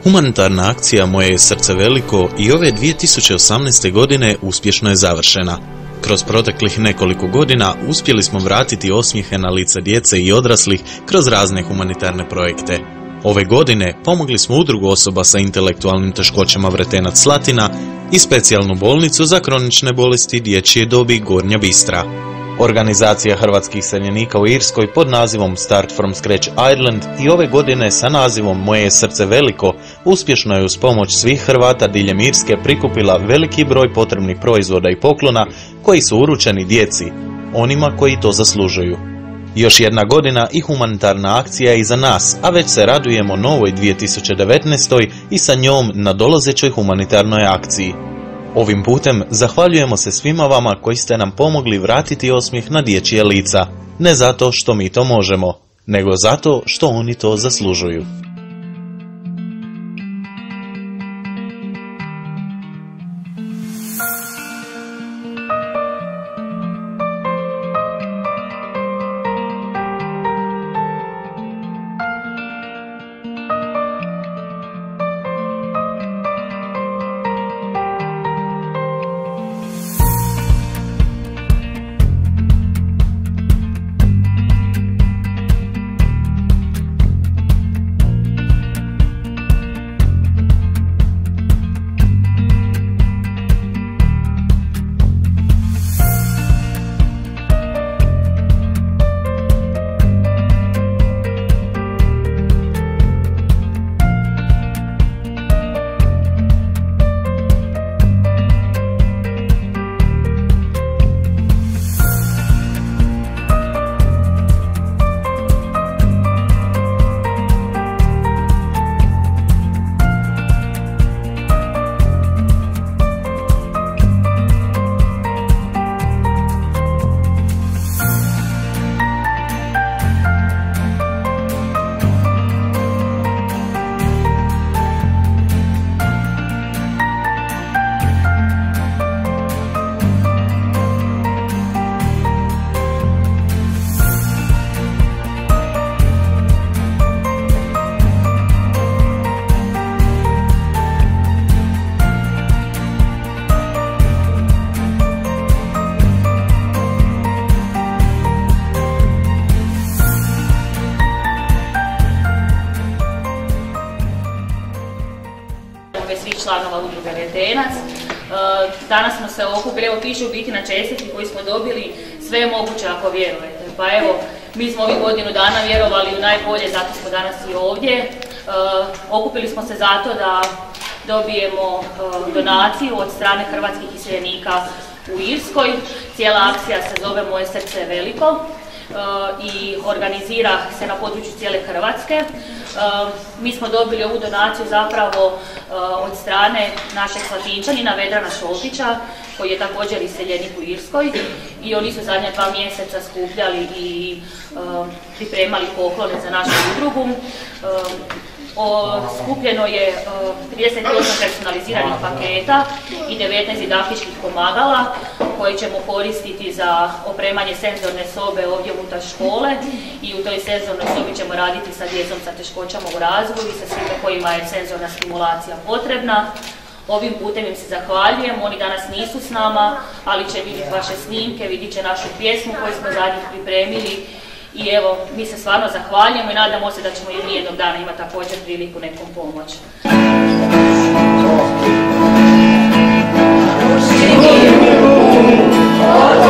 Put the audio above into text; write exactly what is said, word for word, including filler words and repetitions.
Humanitarna akcija Moje je srce veliko i ove dvije tisuće osamnaeste. godine uspješno je završena. Kroz proteklih nekoliko godina uspjeli smo vratiti osmijehe na lica djece i odraslih kroz razne humanitarne projekte. Ove godine pomogli smo udrugu osoba sa intelektualnim teškoćama Vretenac Slatina i specijalnu bolnicu za kronične bolesti dječje dobi Gornja Bistra. Organizacija hrvatskih iseljenika u Irskoj pod nazivom Start from Scratch Ireland i ove godine sa nazivom Moje je srce veliko uspješno je uz pomoć svih Hrvata diljem Irske prikupila veliki broj potrebnih proizvoda i poklona koji su uručeni djeci, onima koji to zaslužuju. Još jedna godina i humanitarna akcija je iza nas, a već se radujemo novoj dvije tisuće devetnaestoj. i sa njom nadolazećoj humanitarnoj akciji. Ovim putem zahvaljujemo se svima vama koji ste nam pomogli vratiti osmijeh na dječje lica, ne zato što mi to možemo, nego zato što oni to zaslužuju. Svih članova udruge Vretenac. Danas smo se okupili, evo piše u biti na čestitki koji smo dobili, sve je moguće ako vjerujete. Pa evo, mi smo ovih godinu dana vjerovali u najbolje, zato smo danas i ovdje. Okupili smo se zato da dobijemo donaciju od strane hrvatskih iseljenika u Irskoj. Cijela akcija se zove Moje srce veliko i organizira se na području cijele Hrvatske. Mi smo dobili ovu donaciju zapravo od strane našeg Slatinčanina Vedrana Šoltića, koji je također iseljenik u Irskoj, i oni su zadnja dva mjeseca skupljali i pripremali poklone za našu udrugu. Skupljeno je trideset osam personaliziranih paketa i devetnaest didaktičkih pomagala koje ćemo koristiti za opremanje senzorne sobe ovdje unutar škole, i u toj senzornoj sobi ćemo raditi sa djecom sa teškoćama u razvoju i sa svima kojima je senzorna stimulacija potrebna. Ovim putem im se zahvaljujem, oni danas nisu s nama, ali će vidjeti vaše snimke, vidjet će našu pjesmu koju smo za njih pripremili. I evo, mi se stvarno zahvaljujemo i nadamo se da ćemo i mi jednog dana imati također priliku nekom pomoć. Oh,